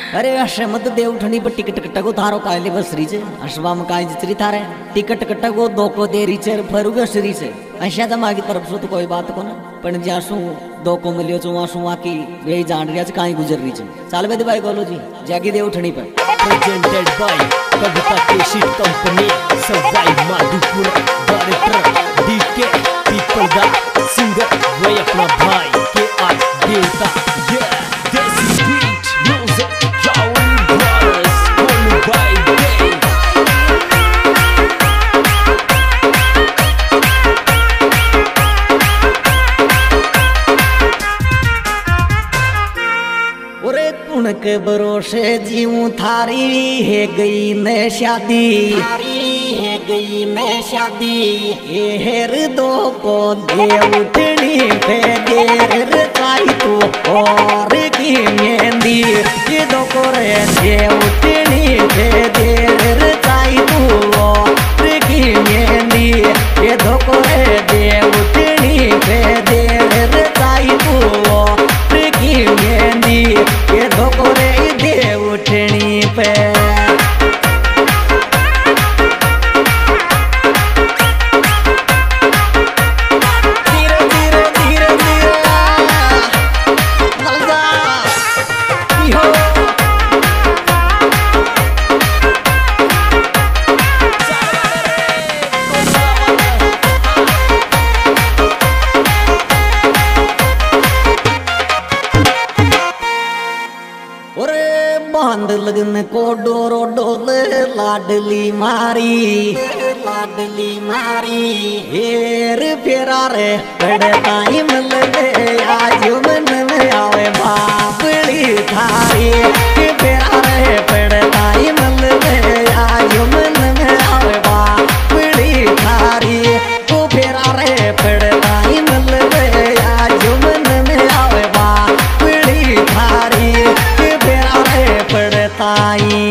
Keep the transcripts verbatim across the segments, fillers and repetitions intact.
अरे अशमत देव ठनी पर टिकट कटगो थारो कायले बसरी छे अशवाम काय जितरी थारे टिकट कटगो दोको देरी छे फरुग श्री छे अशा त मागी तरफ से तो कोई बात कोना पण जासु दोको मिलियो छु आसु आकी वे जान रिया छे काई गुजर रही छे चाल बेद भाई बोलो जी जागी देव ठनी पर प्रेजेंटेड बाय कविता केशिट company Sawai Madhopur director DK पीपल दा सिंगर वे अपना भाई के आज देवता ये देसी beat music Joey Brothers only by day ओरे कुण के भरोसे जीऊं थारी है गई ने शादी थारी है गई ने शादी ये हेर दो को दे उठनी पे देर चाही तू और की मेहंदी ये दो को रे दे उठनी पे देर चाही तू और की मेहंदी ये दो को रे दे उठनी पे देर चाही तू और की मेहंदी ये दो को रे दे उठनी पे बांध लगन को डोरो डोल लाडली मारी लाडली मारी हेर फेरा रे पड़े ताई मिल दे आज मन में आवे बाबली थारी फेरा रे पड़े ताई मिल दे आज मन में आवे बाबली थारी तो फेरा रे पड़े ताई मिल दे आज मन में आवे बाबली थारी फेरा रे पड़े ताई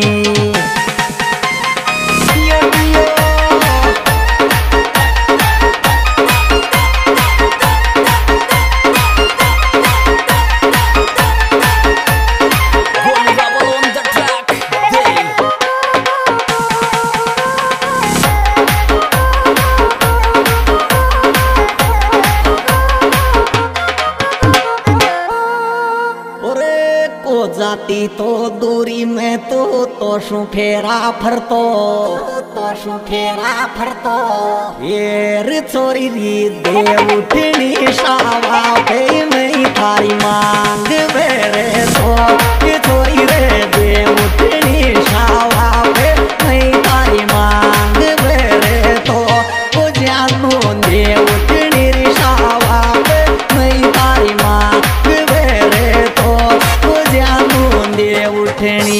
जाती तो दूरी में तो तो शु फेरा फरतो तो शु फेरा फरतो येर छोरी री दे उठनी शावा पे नहीं थारी मांग बेरे तो ये छोरी रे दे उठनी शावा पे नहीं थारी मांग बेरे तो वो जानू दे उठनी री शावा पे नहीं थारी मांग बेरे तो वो जानू दे उठनी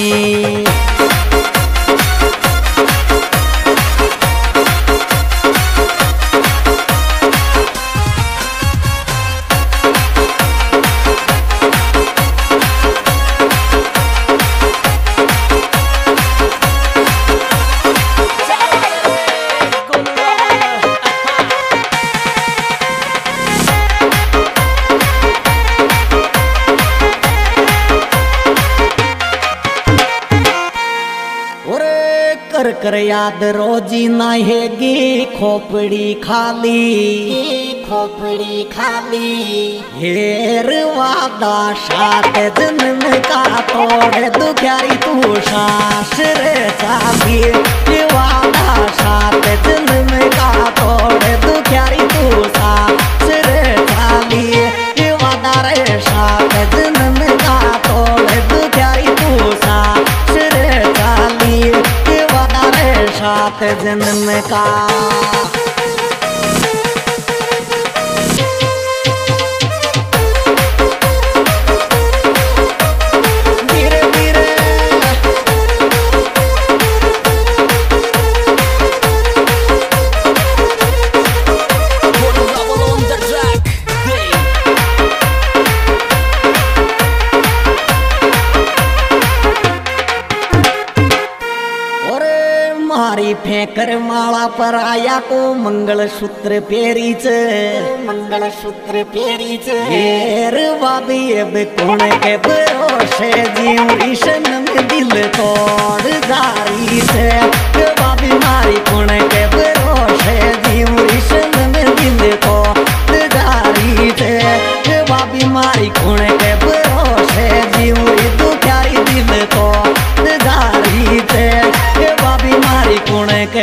कर कर याद रोजी नहेगी खोपड़ी खाली खोपड़ी खाली हेर वादा सात जन्म का तोड़े दुखियारी तू सास रे चाबी वादा सात जन्म का तोड़े दुखियारी तू सास रे चाबी वादा रे सात जन्म का तोड़े दुखियारी तू सास रे चाबी सात जन्म का धीरे धीरे फेंकर माला पर आया को मंगल सूत्र पेरीच मंगल सूत्र पेरीच हेर बाबी अब कौन के भरोसे जीव ईशन में दिल तोड़ जारी से बाबी मारी कौन के भरोसे जीव ईशन में दिल तोड़ जारी से बाबी मारी कौन के भरोसे जीव तू प्यारी दिल तोड़ जारी से बाबी मारी कौन के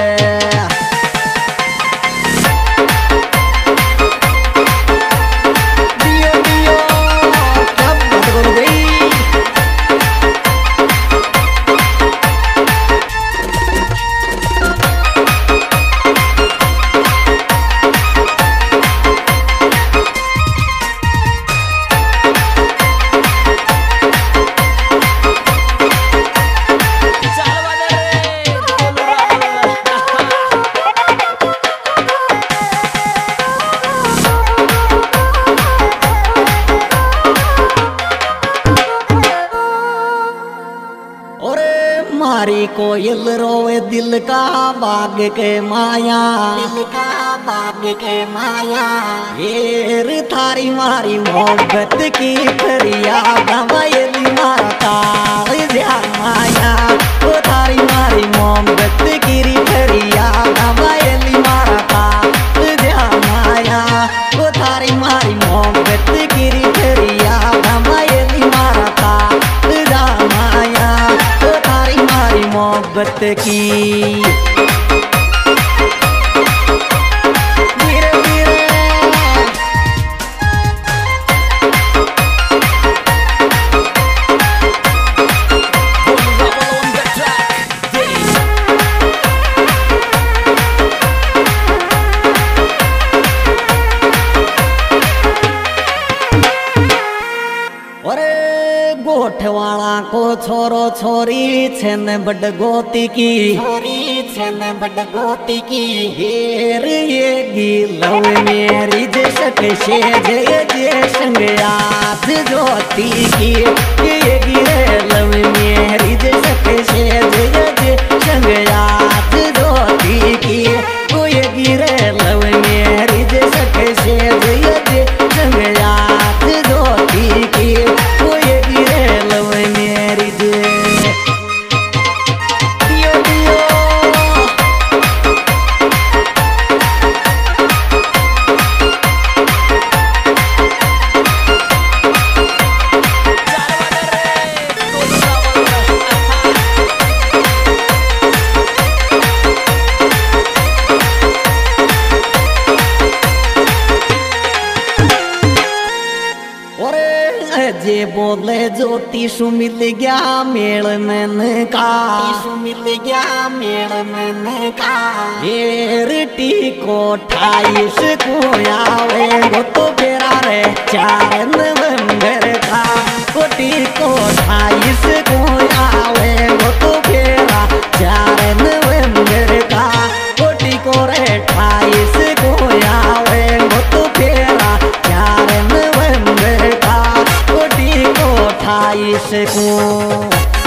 मारी कोयल रोवे दिल का बाग के माया दिल का बाग के माया हेर थारी मारी मोहब्बत की फरियाद वयली मारा ताल जा माया ओ थारी मारी मोहब्बत की फरियाद वयली मारा ताल जा माया ओ थारी मारी मोहब्बत की फरियाद वयली मारा ताल जा माया मोहब्बत की धीरे धीरे गोठवाला को छोरो छोरी छन बड गोती की छोरी छन बड गोती की हेर ये गिलव मेरी जसक से जय जय संग आज ज्योति की ये गिलव मेरी जसक से जय जय संग आज ज्योति की वो ये गिलव मेरी जसक से जय जय संग आज ज्योति की वो ये जे बोले ज्योति सु मिल गया मेल में का सु मिल गया मेल में का हेरटी को अट्ठाईस को आवे वो तो फेरा रे चार नवंबर का कोटी को अट्ठाईस को आवे वो तो फेरा चार नवंबर का कोटी को रे अट्ठाईस को आवे वो तो फेरा चार नवंबर का अट्ठाईस को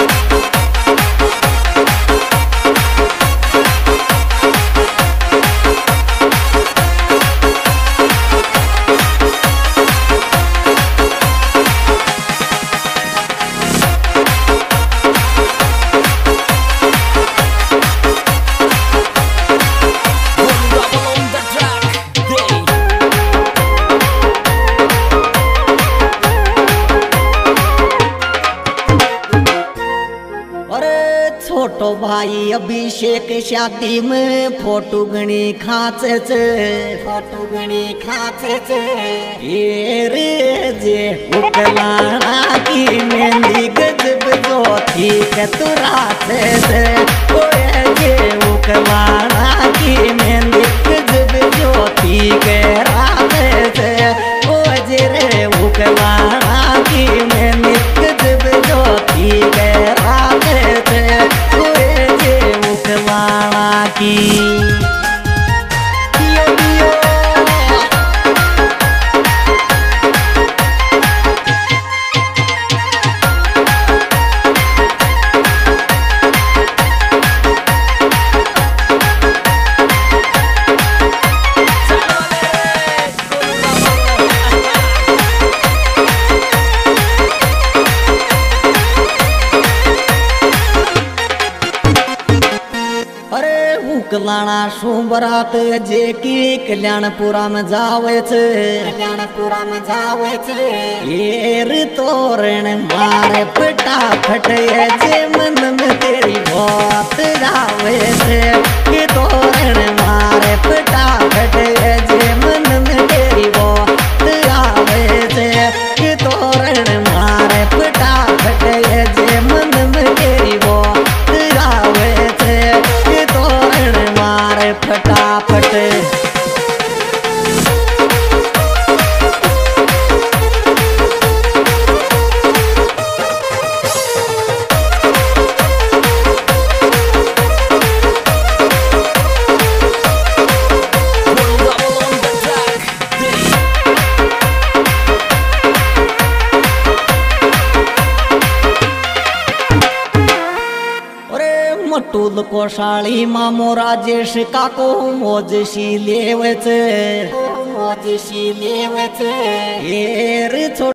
छोटो भाई अभिषेक शादी में फोटो गणी खाचे फोटो गणी खाचे ये रे जे उकलाना की मेहंदी गजब जो ठीक तुरा से ओए जे उकलाना की मेहंदी गजब जो ठीक रात से ओ जे रे उकलाना की मेहंदी गजब जो ठीक रात से की दियो दियो कलाणा शुभरात जे की कल्याणपुरा में जावे छे कल्याणपुरा में जावे छे येर तोरण मारे फटाफट ये जे मन में तेरी बात जावे छे कि तोरण मारे फटाफट ये जे मन में तेरी बात आवे छे कि तोरण मारे फटाफट ये जे मन में तेरी बात आवे छे कि तोरण मारे फटाफट। मटूल कोशाली मामो राजेश काको मोज शी लेवे छे मोज शी लेवे छे येर